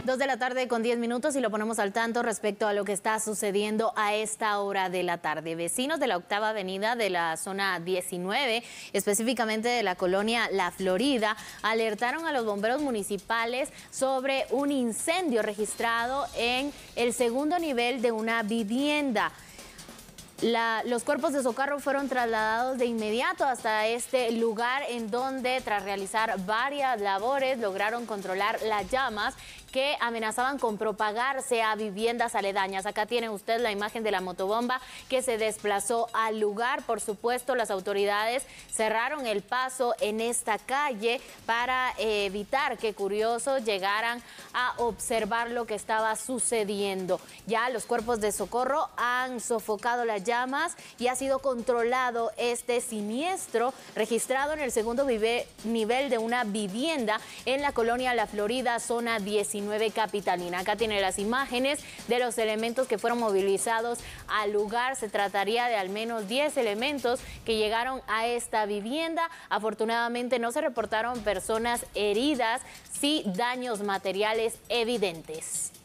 2 de la tarde con 10 minutos y lo ponemos al tanto respecto a lo que está sucediendo a esta hora de la tarde. Vecinos de la Octava Avenida de la zona 19, específicamente de la colonia La Florida, alertaron a los bomberos municipales sobre un incendio registrado en el segundo nivel de una vivienda. Los cuerpos de socorro fueron trasladados de inmediato hasta este lugar, en donde tras realizar varias labores lograron controlar las llamas que amenazaban con propagarse a viviendas aledañas. Acá tiene usted la imagen de la motobomba que se desplazó al lugar. Por supuesto, las autoridades cerraron el paso en esta calle para evitar que curiosos llegaran a observar lo que estaba sucediendo. Ya los cuerpos de socorro han sofocado las llamas y ha sido controlado este siniestro registrado en el segundo nivel de una vivienda en la colonia La Florida, zona 19 capitalina. Acá tiene las imágenes de los elementos que fueron movilizados al lugar. Se trataría de al menos 10 elementos que llegaron a esta vivienda. Afortunadamente no se reportaron personas heridas, sí daños materiales evidentes.